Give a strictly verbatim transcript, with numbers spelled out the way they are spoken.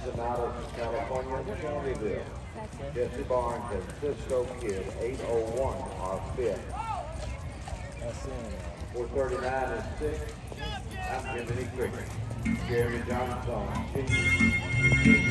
Johnson out of California, Shelbyville. Jesse Barnes and Cisco Kid, eight oh one are fifth. four thirty-nine is sixth. I'm Jiminy Cricket. Jeremy Johnson,